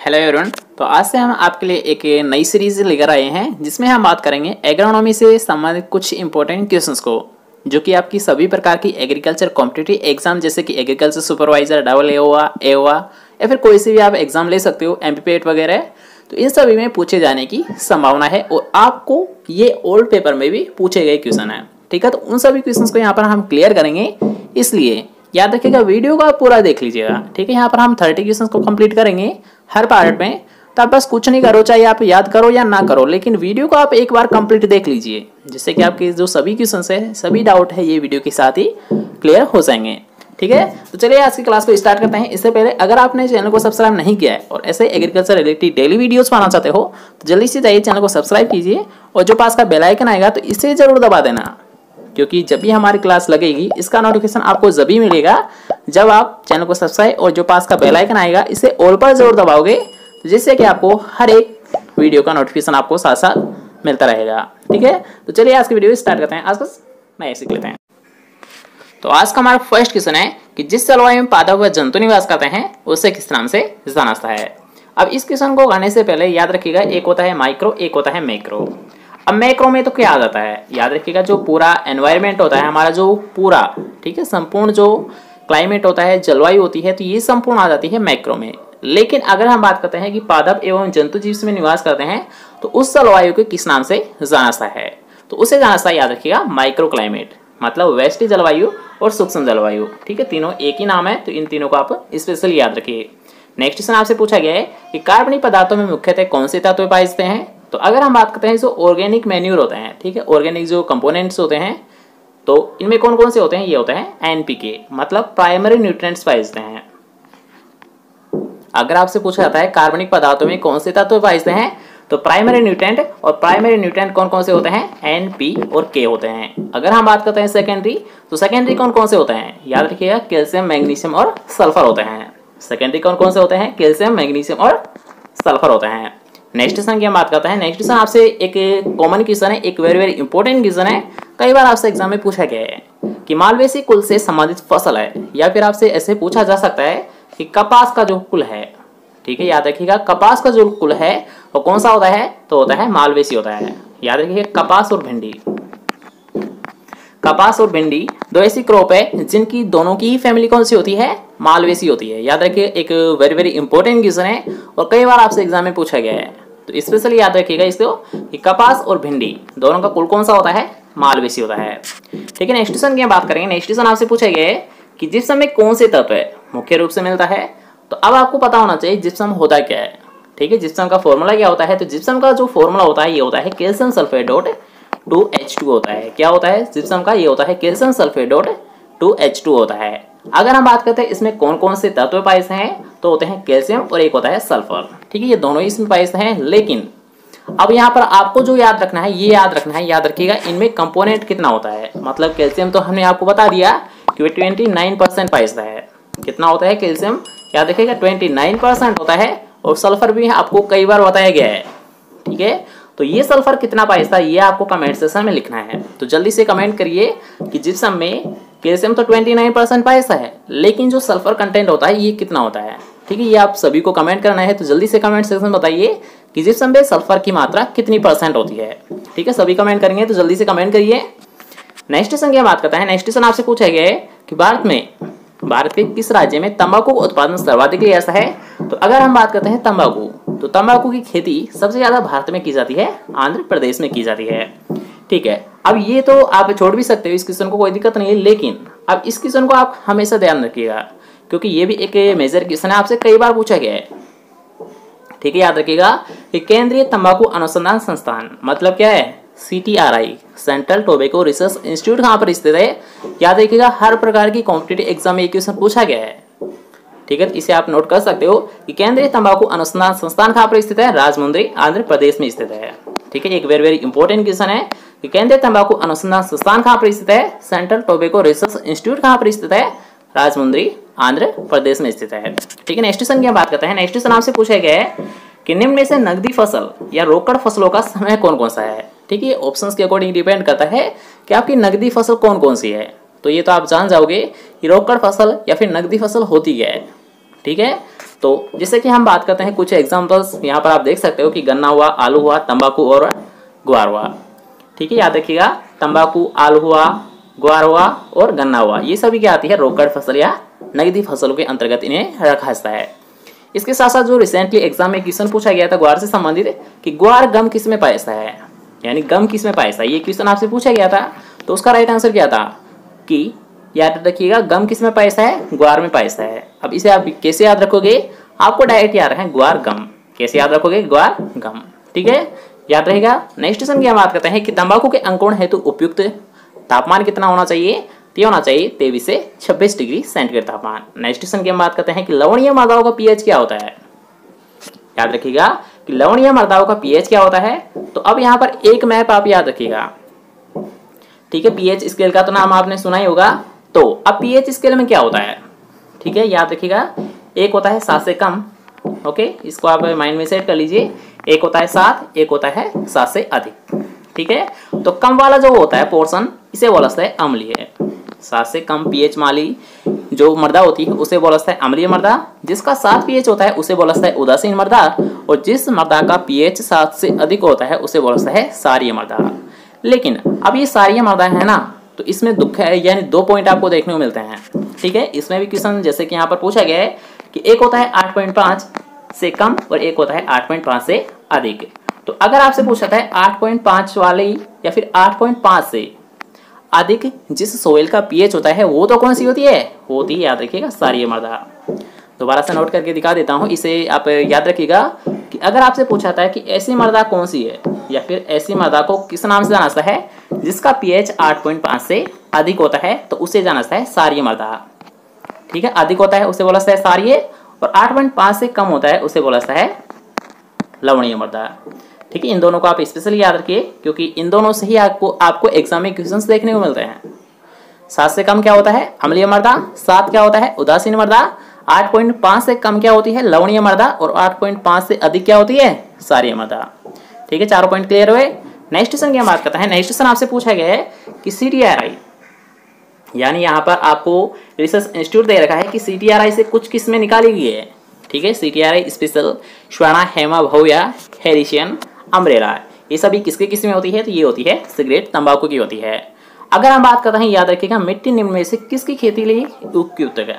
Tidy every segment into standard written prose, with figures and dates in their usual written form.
Hello everyone. तो आज से हम आपके लिए एक नई सीरीज लेकर आए हैं जिसमें हम बात करेंगे एग्रोनॉमी से संबंधित कुछ इंपॉर्टेंट क्वेश्चंस को, जो कि आपकी सभी प्रकार की एग्रीकल्चर कॉम्पिटिटिव एग्जाम जैसे कि एग्रीकल्चर सुपरवाइजर, डबल ए या फिर कोई से भी आप एग्जाम ले सकते हो, MPPAT वगैरह। तो इन सभी में पूछे जाने की संभावना है और आपको ये ओल्ड पेपर में भी पूछे गए क्वेश्चन है। ठीक है, तो उन सभी क्वेश्चंस को यहाँ पर हम क्लियर करेंगे, इसलिए याद रखिएगा वीडियो का पूरा देख लीजिएगा। ठीक है, यहाँ पर हम 30 क्वेश्चंस को कंप्लीट करेंगे हर पार्ट में। तो आप बस कुछ नहीं करो, चाहे आप याद करो या ना करो, लेकिन वीडियो को आप एक बार कंप्लीट देख लीजिए, जिससे कि आपके जो सभी क्वेश्चंस है, सभी डाउट है, ये वीडियो के साथ ही क्लियर हो जाएंगे। ठीक है, तो चलिए आज की क्लास को स्टार्ट करते हैं। इससे पहले अगर आपने चैनल को सब्सक्राइब नहीं किया है और ऐसे एग्रीकल्चर रिलेटेड डेली वीडियोस पाना चाहते हो तो जल्दी से जाइए चैनल को सब्सक्राइब कीजिए और जो पास का बेल आइकन आएगा तो इसे जरूर दबा देना, क्योंकि जब भी हमारी क्लास लगेगी इसका नोटिफिकेशन आपको जब भी मिलेगा जब आप चैनल को सब्सक्राइब और जो पास का बेल आइकन आएगा इसे ऑल पर जरूर दबाओगे, जिससे कि आपको हर एक वीडियो का नोटिफिकेशन आपको साथ साथ मिलता रहेगा। ठीक है, तो चलिए आज की वीडियो स्टार्ट करते हैं। आज बस नए सीख लेते हैं। तो आज का हमारा फर्स्ट क्वेश्चन है कि जिस जलवायु में पादप व जंतु निवास करते हैं उसे किस नाम से जाना जाता है। अब इस क्वेश्चन को करने से पहले याद रखिएगा, एक होता है माइक्रो, एक होता है मैक्रो। अब मैक्रो में तो क्या आ जाता है, याद रखिएगा जो पूरा एनवायरनमेंट होता है हमारा, जो पूरा, ठीक है, संपूर्ण जो क्लाइमेट होता है, जलवायु होती है, तो ये संपूर्ण आ जाती है मैक्रो में। लेकिन अगर हम बात करते हैं कि पादप एवं जंतु जीव में निवास करते हैं तो उस जलवायु को किस नाम से जाना जाता है, तो उसे जाना जाता है, याद रखिएगा, माइक्रो क्लाइमेट, मतलब वैश्विक जलवायु और सूक्ष्म जलवायु। ठीक है, तीनों एक ही नाम है, तो इन तीनों को आप स्पेशली याद रखिए। नेक्स्ट क्वेश्चन आपसे पूछा गया है कि कार्बनिक पदार्थों में मुख्यतः कौन से तत्व पाए जाते हैं। तो अगर हम बात करते हैं जो ऑर्गेनिक मैन्यूर होते हैं, ठीक है, ऑर्गेनिक जो कंपोनेंट्स होते हैं, तो इनमें कौन कौन से होते हैं, ये होते हैं NPK, मतलब प्राइमरी न्यूट्रिएंट्स पाए जाते हैं। अगर आपसे पूछा जाता है कार्बनिक पदार्थों में कौन से तत्व पाए जाते हैं, तो प्राइमरी न्यूट्रिएंट, और प्राइमरी न्यूट्रिएंट कौन कौन से होते हैं, N, P और K होते हैं। अगर हम बात करते हैं सेकेंडरी, तो सेकेंडरी कौन कौन से होते हैं, याद रखिएगा, कैल्शियम, मैग्नीशियम और सल्फर होते हैं। सेकेंडरी कौन कौन से होते हैं, कैल्शियम, मैग्नीशियम और सल्फर होते हैं। नेक्स्ट क्वेश्चन की हम बात करते हैं। नेक्स्ट क्वेश्चन आपसे एक कॉमन क्वेश्चन है, एक वेरी वेरी इंपॉर्टेंट क्वेश्चन है, कई बार आपसे एग्जाम में पूछा गया है कि मालवेसी कुल से संबंधित फसल है, या फिर आपसे ऐसे पूछा जा सकता है कि कपास का जो कुल है, ठीक है, याद रखिएगा, कपास का जो कुल है वो कौन सा होता है, तो होता है मालवेसी होता है। याद रखिएगा, कपास और भिंडी, कपास और भिंडी दो ऐसी क्रॉप है जिनकी दोनों की ही फैमिली कौन सी होती है, मालवेसी होती है। याद रखिए, एक वेरी वेरी इंपॉर्टेंट क्वेश्चन है और कई बार आपसे एग्जाम में पूछा गया है, तो स्पेशली याद रखिएगा इसको कि कपास और भिंडी दोनों का कुल कौन सा होता है, मालवेसी होता है। ठीक है, नेक्स्ट क्वेश्चन की हम बात करेंगे। नेक्स्ट क्वेश्चन आपसे पूछा गया है कि जिप्सम में कौन से तत्व मुख्य रूप से मिलता है। तो अब आपको पता होना चाहिए जिप्सम होता क्या है। ठीक है, जिप्सम का फॉर्मूला क्या होता है, तो जिप्सम का जो फॉर्मूला होता है ये होता है कैल्शियम सल्फेट डॉट 2H2 होता है। क्या होता है जिप्सम का, ये होता है कैल्शियम सल्फेट डॉट 2H2 होता है। अगर हम बात करते हैं इसमें कौन कौन से तत्व पाए जाते हैं, तो होते हैं कैल्शियम और एक होता है सल्फर। ठीक है, ये दोनों ही इसमें पाए जाते हैं। लेकिन अब यहाँ पर आपको जो याद रखना है, ये याद रखना है, याद रखिएगा, इनमें कंपोनेंट कितना होता है। मतलब कैल्शियम तो हमने आपको बता दिया कि 29% पाया जाता है। कितना होता है कैल्शियम, याद रखिएगा, 29% होता है, और सल्फर भी आपको कई बार बताया गया है। ठीक है, तो ये सल्फर कितना पाया जाता है, ये आपको कमेंट सेक्शन में लिखना है। तो जल्दी से कमेंट करिए कि जिप्सम में कैल्शियम तो 29% पाया जाता है, लेकिन जो सल्फर कंटेंट होता है ये कितना होता है। ठीक है, ये आप सभी को कमेंट करना है, तो जल्दी से कमेंट सेक्शन में बताइए कि जिप्सम में सल्फर की मात्रा कितनी % होती है। ठीक है, सभी कमेंट करेंगे, तो जल्दी से कमेंट करिए। नेक्स्ट क्वेश्चन की बात करते हैं। नेक्स्ट क्वेश्चन आपसे पूछा गया है कि भारत के किस राज्य में तंबाकू का उत्पादन सर्वाधिक ऐसा है। तो अगर हम बात करते हैं तंबाकू, तो तंबाकू की खेती सबसे ज्यादा भारत में की जाती है, आंध्र प्रदेश में की जाती है। ठीक है, अब ये तो आप छोड़ भी सकते हो इस क्वेश्चन को, कोई दिक्कत नहीं है, लेकिन अब इस क्वेश्चन को आप हमेशा ध्यान रखिएगा, क्योंकि ये भी एक मेजर क्वेश्चन है, आपसे कई बार पूछा गया है। ठीक है, याद रखिएगा कि केंद्रीय तंबाकू अनुसंधान संस्थान मतलब क्या है, CTRI, Central Tobacco Research Institute कहाँ पर स्थित है। याद रखिएगा, हर प्रकार की कॉम्पिटिटिव एग्जाम में एक क्वेश्चन पूछा गया है। ठीक है, तो इसे आप नोट कर सकते हो कि केंद्रीय तंबाकू अनुसंधान संस्थान कहाँ पर स्थित है, राजमुंद्री, आंध्र प्रदेश में स्थित है। ठीक है, एक वेरी वेरी इंपॉर्टेंट क्वेश्चन है कि केंद्रीय तंबाकू अनुसंधान संस्थान कहाँ पर स्थित है, सेंट्रल टोबैको रिसर्च इंस्टीट्यूट कहाँ पर स्थित है, राजमुंद्री, आंध्र प्रदेश में स्थित है। ठीक है, नेक्स्ट क्वेश्चन की बात करते हैं। नेक्स्ट क्वेश्चन आपसे पूछा गया है कि निम्न में से नकदी फसल या रोकड़ फसलों का समय कौन कौन सा है। ठीक है, ऑप्शंस के अकॉर्डिंग डिपेंड करता है कि आपकी नकदी फसल कौन कौन सी है। तो ये तो आप जान जाओगे कि रोकड़ फसल या फिर नकदी फसल होती क्या है। ठीक है, तो जैसे कि हम बात करते हैं कुछ एग्जांपल्स, यहाँ पर आप देख सकते हो कि गन्ना हुआ, आलू हुआ, तंबाकू और ग्वार हुआ। ठीक है, याद रखिएगा, तंबाकू, आलू हुआ, ग्वार हुआ और गन्ना हुआ, ये सभी क्या आती है, रोकड़ फसल या नगदी फसलों के अंतर्गत इन्हें रखा जाता है। इसके साथ साथ जो रिसेंटली एग्जाम में क्वेश्चन पूछा गया था ग्वार से संबंधित कि ग्वार गम किस में पाया जाता है, यानी गम किस में पाया जाता है, ये क्वेश्चन आपसे पूछा गया था। तो उसका राइट आंसर क्या था कि याद रखिएगा, गम किस में पाया जाता है, ग्वार में पाया जाता है। अब इसे आप कैसे याद रखोगे, आपको डायरेक्ट याद रखें ग्वार गम, कैसे याद रखोगे, ग्वार गम। ठीक है, याद रहेगा। नेक्स्ट क्वेश्चन की हम बात करते हैं कि तंबाकू के अंकुरण हेतु उपयुक्त तापमान कितना होना चाहिए, तो होना चाहिए 23 से 26 डिग्री सेंटीग्रेड तापमान। नेक्स्ट क्वेश्चन की हम बात करते हैं कि लवणीय मृदाओं का पीएच क्या होता है। याद रखिएगा कि लवणीय मृदाओं का पीएच क्या होता है। तो अब यहाँ पर एक मैप आप याद रखिएगा, ठीक है, पीएच स्केल का तो नाम आपने सुना ही होगा। तो अब पीएच स्केल में क्या होता है, ठीक है, याद रखिएगा, एक होता है 7 से कम, ओके, इसको आप माइंड में सेट कर लीजिए। एक होता है 7, एक होता है 7 से अधिक। ठीक है, तो कम वाला जो होता है पोर्शन, इसे बोला जाता है अम्लीय। 7 से कम पीएच वाली जो मृदा होती है उसे बोला जाता है अम्लीय मृदा। जिसका 7 पीएच होता है उसे बोला जाता है उदासीन मृदा, और जिस मृदा का पीएच 7 से अधिक होता है उसे बोला जाता है क्षारीय मृदा। लेकिन अब ये क्षारीय मृदा है ना, तो इसमें दुख है, यानी 2 पॉइंट आपको देखने को मिलते हैं। ठीक है, इसमें भी क्वेश्चन जैसे कि यहाँ पर पूछा गया है कि एक होता है 8.5 से कम और एक होता है 8.5 से अधिक। तो अगर आपसे पूछा था 8.5 वाली या फिर 8.5 से अधिक जिस सोइल का पीएच होता है वो तो कौन सी होती है, होती है, याद रखिएगा, क्षारीय मृदा। दोबारा से नोट करके दिखा देता हूँ, इसे आप याद रखिएगा कि अगर आपसे पूछा था कि ऐसी मृदा कौन सी है या फिर ऐसी मृदा को किस नाम से जाना जाता है जिसका पीएच 8.5 से अधिक होता है, तो उसे जाना जाता है क्षारीय मृदा। ठीक है, अधिक होता है उसे बोला जाता है क्षारीय, और 8.5 से कम होता है उसे बोला जाता है लवणीय मृदा। ठीक है, इन दोनों को आप स्पेशली याद रखिए क्योंकि इन दोनों से ही आपको एग्जाम में क्वेश्चंस देखने को मिलते हैं। 7 से कम क्या होता है, अम्लीय मृदा। 7 क्या होता है, उदासीन मृदा। 8.5 से कम क्या होती है, लवणीय मृदा, और 8.5 से अधिक क्या होती है, क्षारीय मृदा। ठीक है, चारों पॉइंट क्लियर हुए। नेक्स्ट क्वेश्चन की हम बात करते हैं। नेक्स्ट क्वेश्चन आपसे पूछा गया है कि CTRI, यानी यहाँ पर आपको रिसर्च इंस्टीट्यूट दे रखा है कि CTRI से कुछ किस्में निकाली गई है। ठीक है, CTRI special, Swarna, Hema, Bhavya, Harrison, umbrella, ये सभी किसकी किस्में होती है, तो ये होती है सिगरेट, तंबाकू की होती है। अगर हम बात करते हैं, याद रखिएगा, मिट्टी निम्न में से किसकी खेती लिए उपयुक्त है,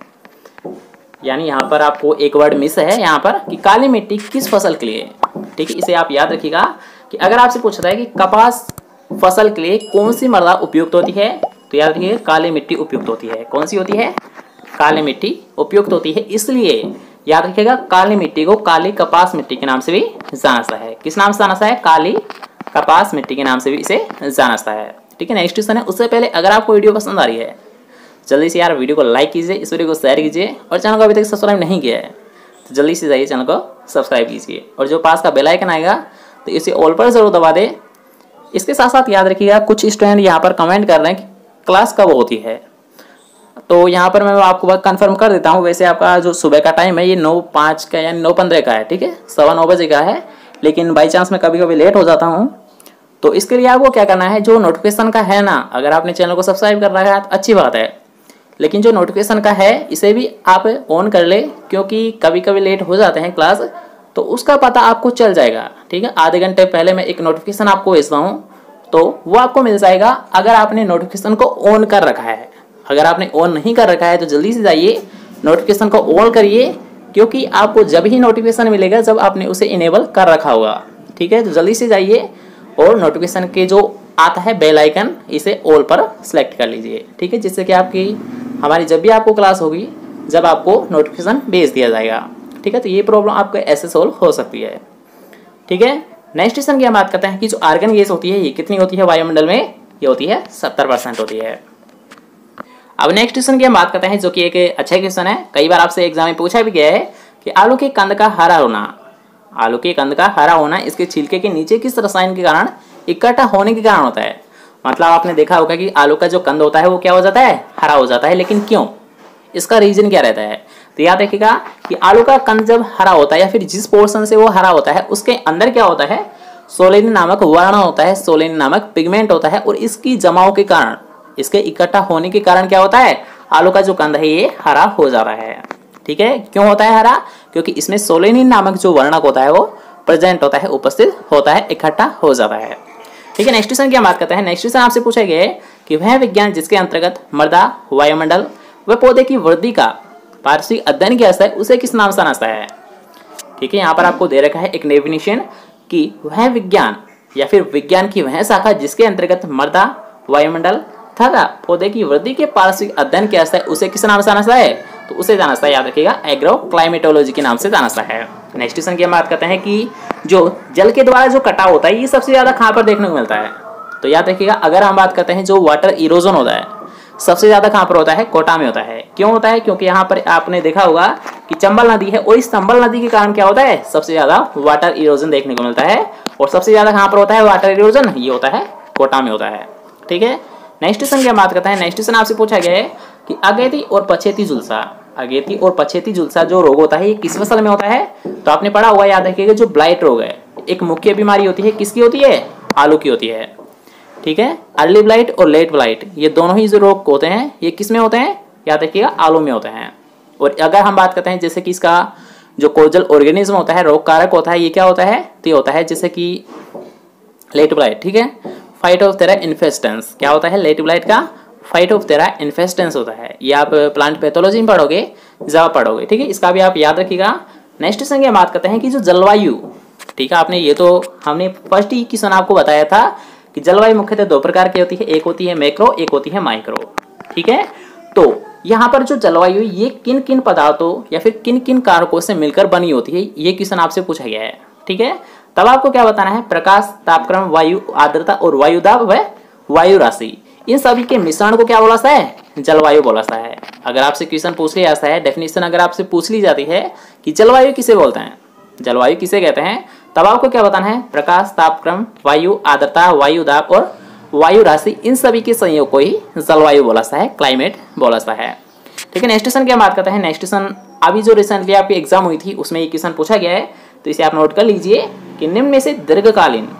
यानी यहाँ पर आपको एक वर्ड मिस है यहाँ पर कि काली मिट्टी किस फसल के लिए। ठीक है, इसे आप याद रखिएगा कि अगर आपसे पूछता है कि कपास फसल के लिए कौन सी मृदा उपयुक्त होती है, तो याद रखिए काली मिट्टी उपयुक्त होती है। कौन सी होती है, काली मिट्टी उपयुक्त होती है। इसलिए याद रखिएगा काली मिट्टी को काली कपास मिट्टी के नाम से भी जाना जाता है। किस नाम से जाना जाता है, काली कपास मिट्टी के नाम से भी इसे जाना जाता है। ठीक है, नेक्स्ट क्वेश्चन है। उससे पहले अगर आपको वीडियो पसंद आ रही है, जल्दी से यार वीडियो को लाइक कीजिए, इस वीडियो को शेयर कीजिए, और चैनल को अभी तक सब्सक्राइब नहीं किया है तो जल्दी से जाइए चैनल को सब्सक्राइब कीजिए, और जो पास का बेल आइकन आएगा तो इसे ऑल पर जरूर दबा दे। इसके साथ साथ याद रखिएगा, कुछ स्टूडेंट यहाँ पर कमेंट कर रहे हैं कि क्लास कब होती है, तो यहाँ पर मैं आपको कंफर्म कर देता हूँ। वैसे आपका जो सुबह का टाइम है ये 9:05 का यानी 9:15 का है। ठीक है, 9:15 बजे का है, लेकिन बाई चांस मैं कभी कभी लेट हो जाता हूँ, तो इसके लिए आपको क्या करना है, जो नोटिफिकेशन का है ना, अगर आपने चैनल को सब्सक्राइब कर रखा है तो अच्छी बात है, लेकिन जो नोटिफिकेशन का है इसे भी आप ऑन कर ले, क्योंकि कभी कभी लेट हो जाते हैं क्लास, तो उसका पता आपको चल जाएगा। ठीक है, आधे घंटे पहले मैं एक नोटिफिकेशन आपको भेजता हूँ, तो वो आपको मिल जाएगा अगर आपने नोटिफिकेशन को ऑन कर रखा है। अगर आपने ऑन नहीं कर रखा है तो जल्दी से जाइए नोटिफिकेशन को ऑन करिए, क्योंकि आपको जब ही नोटिफिकेशन मिलेगा जब आपने उसे इनेबल कर रखा होगा। ठीक है, तो जल्दी से जाइए और नोटिफिकेशन के जो आता है बेल आइकन, इसे ऑल पर सेलेक्ट कर लीजिए। ठीक है, जिससे कि आपकी हमारी जब भी आपको क्लास होगी, जब आपको नोटिफिकेशन भेज दिया जाएगा। ठीक है, तो ये प्रॉब्लम आपको ऐसे सोल्व हो सकती है। ठीक है, नेक्स्ट क्वेश्चन की हम बात करते हैं कि जो आर्गन गैस होती है ये कितनी होती है वायुमंडल में, ये होती है 70% होती है। अब नेक्स्ट क्वेश्चन की हम बात करते हैं, जो कि एक अच्छा क्वेश्चन है, कई बार आपसे एग्जाम में पूछा भी गया है कि आलू के कंद का हरा होना, आलू के कंद का हरा होना इसके छिलके के नीचे किस रसायन के कारण इकट्ठा होने के कारण होता है। मतलब आपने देखा होगा कि आलू का जो कंद होता है वो क्या हो जाता है, हरा हो जाता है, लेकिन क्यों, इसका रीजन क्या रहता है। तो याद रखिएगा कि आलू का कंद जब हरा होता है या फिर जिस पोर्शन से वो हरा होता है उसके अंदर क्या होता है, सोलेनिन नामक वर्ण होता है, सोलेनिन नामक पिगमेंट होता है, और इसकी जमाव के कारण, इसके इकट्ठा होने के कारण क्या होता है, आलू का जो कंद है ये हरा हो जा रहा है। ठीक है, क्यों होता है हरा? क्योंकि इसमें सोलेनिन नामक जो वर्णक होता है वो प्रेजेंट होता है, उपस्थित होता है, इकट्ठा हो जाता है। ठीक है, नेक्स्ट क्वेश्चन की हम बात करते हैं। नेक्स्ट क्वेश्चन आपसे पूछा गया है कि वह विज्ञान जिसके अंतर्गत मृदा, वायुमंडल व पौधे की वृद्धि का पारिस्थितिक अध्ययन किया जाता है उसे किस नाम से जाना जाता है? ठीक है, यहाँ पर आपको दे रखा है एक डेफिनेशन कि वह विज्ञान या फिर विज्ञान की वह शाखा जिसके अंतर्गत मृदा, वायुमंडल तथा पौधे की वृद्धि के पारिस्थितिक अध्ययन किया जाता है उसे किस नाम से जाना जाता है? तो उसे जाना जाता है, याद रखिएगा, एग्रो क्लाइमेटोलॉजी के नाम से जाना जाता है। नेक्स्ट क्वेश्चन की हम बात करते हैं कि जो जल के द्वारा जो कटाव होता है ये सबसे ज्यादा कहाँ पर देखने को मिलता है? तो याद रखिएगा, अगर हम बात करते हैं जो वाटर इरोजन होता है सबसे ज्यादा कहाँ पर होता है? कोटा में होता है। क्यों होता है? क्योंकि यहाँ पर आपने देखा होगा कि चंबल नदी है और इस चंबल नदी के कारण क्या होता है? सबसे ज्यादा वाटर इरोजन देखने को मिलता है। और सबसे ज्यादा कहाँ पर होता है वाटर इरोजन? ये होता है कोटा में होता है। ठीक है, नेक्स्ट क्वेश्चन की बात करते हैं। नेक्स्ट क्वेश्चन आपसे पूछा गया है कि अगेती और पछेती झुलसा, अगेती और पछेती झुलसा जो रोग होता है ये किस फसल में होता है? तो आपने पढ़ा हुआ, याद रखिएगा, जो ब्लाइट रोग है एक मुख्य बीमारी होती है, किसकी होती है? आलू की होती है। ठीक है, अर्ली ब्लाइट और लेट ब्लाइट ये दोनों ही जो रोग होते हैं ये किस में होते हैं? याद रखिएगा, आलू में होते हैं। और अगर हम बात करते हैं जैसे कि इसका जो कोजल ऑर्गेनिज्म होता है, रोग कारक होता है, ये क्या होता है? तो ये होता है जैसे कि लेट ब्लाइट। ठीक है, फाइटोप्थेरा इन्फेस्टेंस क्या होता है? लेट ब्लाइट का फाइटोप्थेरा इन्फेस्टेंस होता है। ये आप प्लांट पैथोलॉजी में पढ़ोगे, जब पढ़ोगे। ठीक है, इसका भी आप याद रखिएगा। नेक्स्ट क्वेश्चन की बात करते हैं कि जो जलवायु, ठीक है, आपने ये तो हमने फर्स्ट ही क्वेश्चन आपको बताया था कि जलवायु मुख्यतः दो प्रकार की होती है, एक होती है मैक्रो, एक होती है माइक्रो। ठीक है, तो यहाँ पर जो जलवायु ये किन किन पदार्थों या फिर किन किन कारकों से मिलकर बनी होती है, ये क्वेश्चन आपसे पूछा गया है। ठीक है, तब आपको क्या बताना है? प्रकाश, तापक्रम, वायु आर्द्रता और वायु दाब व वायु राशि, इन सभी के मिश्रण को क्या बोला जाता है? जलवायु बोला जाता है। अगर आपसे क्वेश्चन पूछ लिया जाता है, डेफिनेशन अगर आपसे पूछ ली जाती है कि जलवायु किसे बोलते हैं, जलवायु किसे कहते हैं, तब आपको क्या बताना है? प्रकाश, तापक्रम, वायु आर्द्रता, वायु दाब और वायु राशि, इन सभी के संयोग को ही जलवायु बोला जाता है, क्लाइमेट बोला जाता है। ठीक है, नेक्स्ट क्वेश्चन की बात करते हैं। नेक्स्ट क्वेश्चन अभी जो रिसेंटली आपकी एग्जाम हुई थी उसमें ये क्वेश्चन पूछा गया है, तो इसे आप नोट कर लीजिए कि निम्न में से दीर्घकालीन,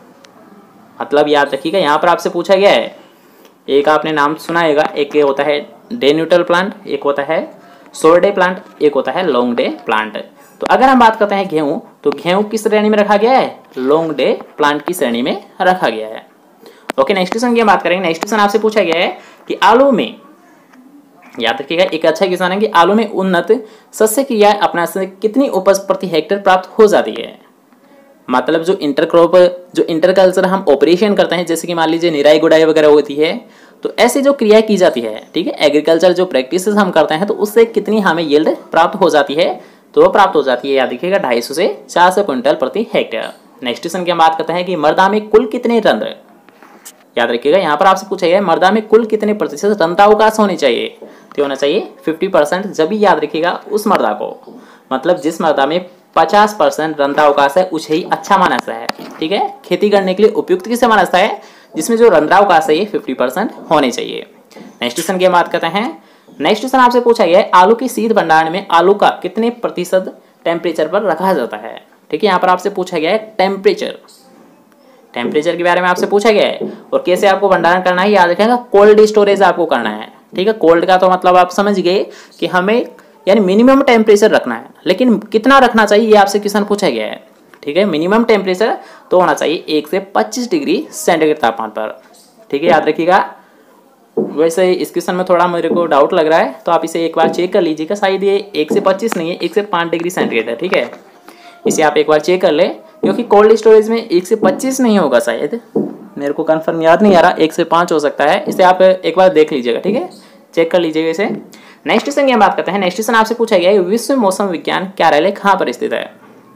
मतलब याद रखिएगा यहाँ पर आपसे पूछा गया है, एक आपने नाम सुनाएगा, एक होता है डे न्यूट्रल प्लांट, एक होता है शॉर्ट डे प्लांट, एक होता है लॉन्ग डे प्लांट। तो अगर हम बात करते हैं गेहूं, तो गेहूं किस श्रेणी में रखा गया है? लॉन्ग डे प्लांट की श्रेणी में रखा गया है। ओके, नेक्स्ट क्वेश्चन की बात करेंगे। नेक्स्ट क्वेश्चन आपसे पूछा गया है कि आलू में, याद रखिएगा एक अच्छा क्वेश्चन है कि आलू में उन्नत सस्य क्रिया अपना से कितनी उपज प्रति हेक्टेयर प्राप्त हो जाती है? मतलब जो इंटरक्रॉप, जो इंटरकल्चर हम ऑपरेशन करते हैं, जैसे कि मान लीजिए निराई गुड़ाई वगैरह होती है, तो ऐसी जो क्रिया की जाती है, ठीक है, एग्रीकल्चर जो प्रैक्टिसेस हम करते हैं, तो उससे कितनी हमें यील्ड प्राप्त हो जाती है? तो वो प्राप्त हो जाती है, याद रखिएगा, 250 से 400 क्विंटल प्रति हेक्टेयर। नेक्स्ट क्वेश्चन की हम बात करते हैं कि मृदा में कुल कितने रंध्र, याद रखिएगा यहाँ पर आपसे पूछा गया है मृदा में कुल कितने प्रतिशत रंध्रावकाश होने चाहिए? तो होना चाहिए 50%। जब भी याद रखिएगा उस मृदा को, मतलब जिस मृदा में 50% रंध्रावकाश है उसे ही अच्छा माना जाता है। ठीक है, खेती करने के लिए उपयुक्त किसे माना जाता है? जिसमें जो रंध्रावकाश है ये 50% होने चाहिए। नेक्स्ट क्वेश्चन की बात करते हैं। नेक्स्ट क्वेश्चन आपसे पूछा गया है आलू की शीत भंडारण में आलू का कितने प्रतिशत टेम्परेचर पर रखा जाता है? ठीक है, यहाँ पर आपसे पूछा गया है टेम्परेचर, टेम्परेचर के बारे में आपसे पूछा गया है और कैसे आपको भंडारण करना है, याद रखिएगा, कोल्ड स्टोरेज आपको करना है। ठीक है, कोल्ड का तो मतलब आप समझ गए कि हमें यानी मिनिमम टेम्परेचर रखना है, लेकिन कितना रखना चाहिए ये आपसे क्वेश्चन पूछा गया है। ठीक है, मिनिमम टेम्परेचर तो होना चाहिए 1 से 25 डिग्री सेंटीग्रेड तापमान पर। ठीक है, याद रखिएगा। वैसे इस क्वेश्चन में थोड़ा मेरे को डाउट लग रहा है, तो आप इसे एक बार चेक कर लीजिएगा, शायद ये 1 से 25 नहीं है, 1 से 5 डिग्री सेंटीग्रेड है। ठीक है, इसे आप एक बार चेक कर ले, क्योंकि कोल्ड स्टोरेज में 1 से 25 नहीं होगा, शायद मेरे को कंफर्म याद नहीं आ रहा, 1 से 5 हो सकता है। इसे आप एक बार देख लीजिएगा, ठीक है, चेक कर लीजिएगा इसे। नेक्स्ट क्वेश्चन की बात करते हैं। नेक्स्ट क्वेश्चन आपसे पूछा गया है विश्व मौसम विज्ञान कार्यालय कहाँ पर स्थित है?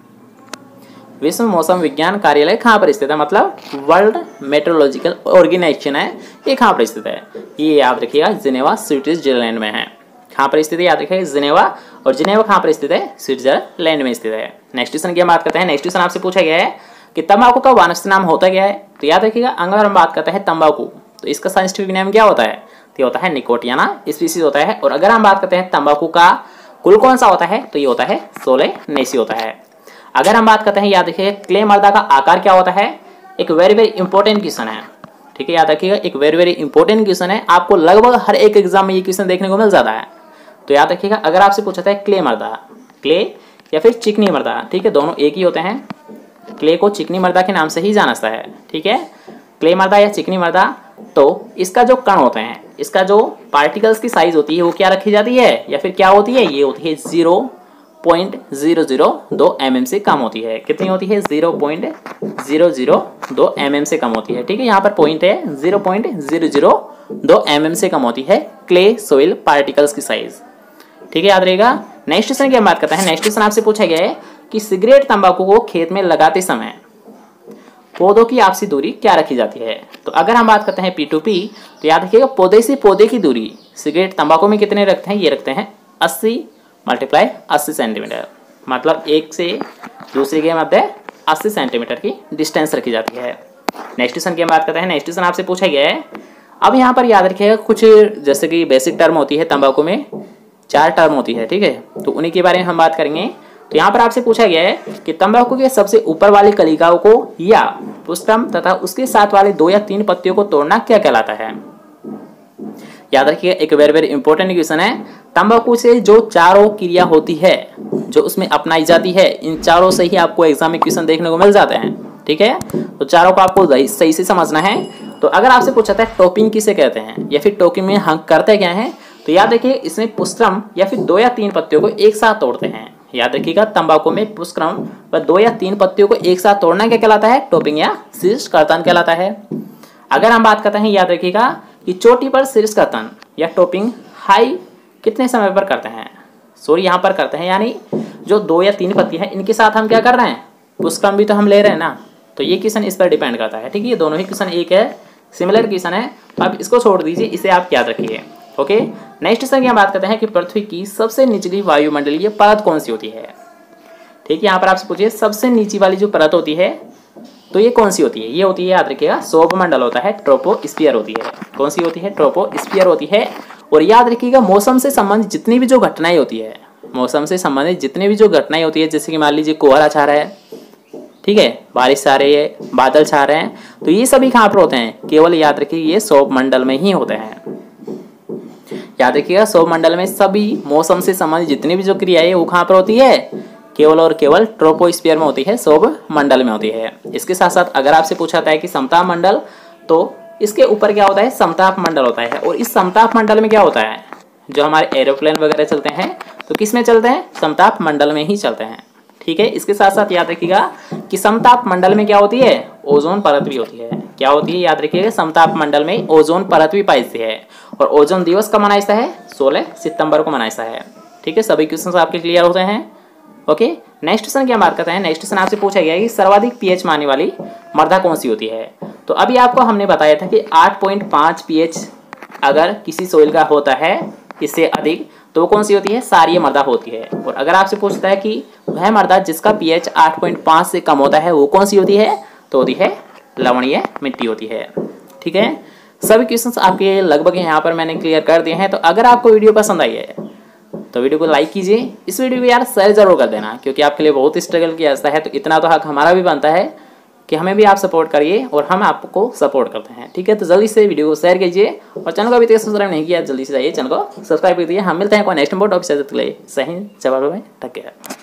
विश्व मौसम विज्ञान कार्यालय कहाँ पर स्थित है, मतलब वर्ल्ड मेट्रोलॉजिकल ऑर्गेनाइजेशन है, ये कहाँ पर स्थित है? ये याद रखिएगा जिनेवा स्विट्जरलैंड में है। कहाँ पर स्थित है, याद रखिएगा जिनेवा, और जिनेवा कहाँ पर स्थित है? स्विट्जरलैंड में स्थित है। नेक्स्ट क्वेश्चन की बात करते हैं। नेक्स्ट क्वेश्चन आपसे पूछा गया है कि तंबाकू का वानस्पतिक नाम होता क्या है? तो याद रखिएगा अगर हम बात करते हैं तंबाकू, तो इसका साइंटिफिक नेम क्या होता है? तो होता है निकोटियाना स्पीसीज होता है। और अगर हम बात करते हैं तंबाकू का कुल कौन सा होता है, तो ये होता है सोलेनेसी होता है। अगर हम बात करते हैं, याद रखिएगा क्ले मृदा का आकार क्या होता है? एक वेरी वेरी इंपॉर्टेंट क्वेश्चन है। ठीक है, याद रखिएगा एक वेरी वेरी इंपॉर्टेंट क्वेश्चन है, आपको लगभग हर एक एग्जाम में ये क्वेश्चन देखने को मिल जाता है। तो याद रखिएगा अगर आपसे पूछा था क्ले मृदा, क्ले या फिर चिकनी मृदा, ठीक है, दोनों एक ही होते हैं। क्ले को चिकनी मृदा के नाम से ही जाना जाता है, ठीक है, क्ले मृदा या चिकनी मृदा। तो इसका जो कण होते हैं, इसका जो पार्टिकल्स की साइज होती है वो क्या रखी जाती है या फिर क्या होती है, ये होती है 0.002 mm से कम होती है। कितनी होती है, 0.002 mm से कम होती है, ठीक है, यहाँ पर पॉइंट है 0.002 mm से कम होती है क्ले सोइल पार्टिकल्स की साइज, ठीक है, याद रहेगा। नेक्स्ट क्वेश्चन की हम बात करते हैं। नेक्स्ट क्वेश्चन आपसे पूछा गया है कि सिगरेट तंबाकू को खेत में लगाते समय पौधों की आपसी दूरी क्या रखी जाती है। तो अगर हम बात करते हैं P2P, तो याद रखिएगा पौधे से पौधे की दूरी सिगरेट तंबाकू में कितने रखते हैं, ये रखते हैं 80 × 80 सेंटीमीटर, मतलब एक से दूसरे के मध्य 80 सेंटीमीटर की डिस्टेंस रखी जाती है। नेक्स्ट क्वेश्चन की हम बात करते हैं। नेक्स्ट क्वेश्चन आपसे पूछा गया है, अब यहाँ पर याद रखिएगा कुछ जैसे कि बेसिक टर्म होती है तंबाकू में, 4 टर्म होती है, ठीक है, तो उन्हीं के बारे में हम बात करेंगे। तो यहाँ पर आपसे पूछा गया है कि तंबाकू के सबसे ऊपर वाली कलिकाओं को या पुष्पम तथा उसके साथ वाले 2 या 3 पत्तियों को तोड़ना क्या कहलाता है। याद रखिएगा एक वेरी वेरी इंपॉर्टेंट क्वेश्चन है। तंबाकू से जो चारों क्रिया होती है जो उसमें अपनाई जाती है, इन चारों से ही आपको एग्जाम में क्वेश्चन देखने को मिल जाते हैं, ठीक है, तो चारों को आपको सही से समझना है। तो अगर आपसे पूछा था टॉपिंग किसे कहते हैं या फिर टॉपिंग में हम करते क्या हैं, तो याद रखिए इसमें पुष्पक्रम या फिर 2 या 3 पत्तियों को एक साथ तोड़ते हैं। याद रखिएगा तंबाकू में पुष्पक्रम व 2 या 3 पत्तियों को एक साथ तोड़ना क्या कहलाता है, टॉपिंग या शीर्ष कर्तन कहलाता है। अगर हम बात करते हैं, याद रखिएगा कि चोटी पर शीर्ष कर्तन या टॉपिंग हाई कितने समय पर करते हैं, सॉरी यहाँ पर करते हैं, यानी जो 2 या 3 पत्ती है इनके साथ हम क्या कर रहे हैं, पुष्पक्रम भी तो हम ले रहे हैं ना, तो ये क्वेश्चन इस पर डिपेंड करता है, ठीक है, ये दोनों ही क्वेश्चन एक है, सिमिलर क्वेश्चन है, तो आप इसको छोड़ दीजिए, इसे आप याद रखिए। ओके, नेक्स्ट क्वेश्चन की हम बात करते हैं कि पृथ्वी की सबसे निचली वायुमंडलीय परत कौन सी होती है। ठीक है, यहाँ पर आपसे पूछिए सबसे नीची वाली जो परत होती है तो ये कौन सी होती है, ये होती है, याद रखिएगा सौरमंडल होता है, ट्रोपोस्फियर होती है। कौन सी होती है, ट्रोपोस्फियर होती है। और याद रखिएगा मौसम से संबंधित जितनी भी जो घटनाएं होती है, मौसम से संबंधित जितनी भी जो घटनाएं होती है, जैसे कि मान लीजिए कोहरा छा रहा है, ठीक है, बारिश छा रही है, बादल छा रहे हैं, तो ये सभी कहाँ पर होते हैं, केवल याद रखिए ये सौरमंडल में ही होते हैं। याद रखिएगा सौरमंडल में सभी मौसम से संबंधित जितनी भी जो क्रियाएं वो कहाँ पर होती है, केवल और केवल ट्रोपोस्फियर में होती है, सौरमंडल में होती है। इसके साथ साथ अगर आपसे पूछा था कि समताप मंडल, तो इसके ऊपर क्या होता है, समताप मंडल होता है। और इस समताप मंडल में क्या होता है, जो हमारे एरोप्लेन वगैरह चलते हैं तो किस में चलते हैं, समताप मंडल में ही चलते हैं। ठीक है, इसके साथ साथ याद रखिएगा कि समताप मंडल में क्या होती है, ओजोन परत भी होती है। क्या होती है, याद रखिएगा समताप मंडल में ओजोन परत भी पाई जाती है। और ओजोन दिवस कब मनाया जाता है, 16 सितंबर को मनाया जाता है। ठीक है, सभी क्वेश्चन आपके क्लियर होते हैं। ओके, नेक्स्ट क्वेश्चन की हम बात करते हैं। नेक्स्ट क्वेश्चन आपसे पूछा गया है कि सर्वाधिक पीएच मानने वाली मृदा कौन सी होती है। तो अभी आपको हमने बताया था कि 8.5 पीएच अगर किसी सोइल का होता है इससे अधिक तो वो कौन सी होती है, क्षारीय मृदा होती है। और अगर आपसे पूछता है कि वह मृदा जिसका पीएच 8.5 से कम होता है वो कौन सी होती है, तो होती है लवणीय मिट्टी होती है। ठीक है, सभी क्वेश्चंस आपके लगभग यहाँ पर मैंने क्लियर कर दिए हैं। तो अगर आपको वीडियो पसंद आई है तो वीडियो को लाइक कीजिए, इस वीडियो को यार शेयर जरूर कर देना, क्योंकि आपके लिए बहुत स्ट्रगल किया जाता है, तो इतना तो हक हमारा भी बनता है कि हमें भी आप सपोर्ट करिए और हम आपको सपोर्ट करते हैं। ठीक है, तो जल्दी से वीडियो को शेयर कीजिए और चैनल को अभी तक सब्सक्राइब नहीं किया जल्दी से जाइए चैनल को सब्सक्राइब कर दीजिए। हम मिलते हैं कोई नेक्स्ट इम्पोर्ट ऑफिस, सही जवाब में टक गया।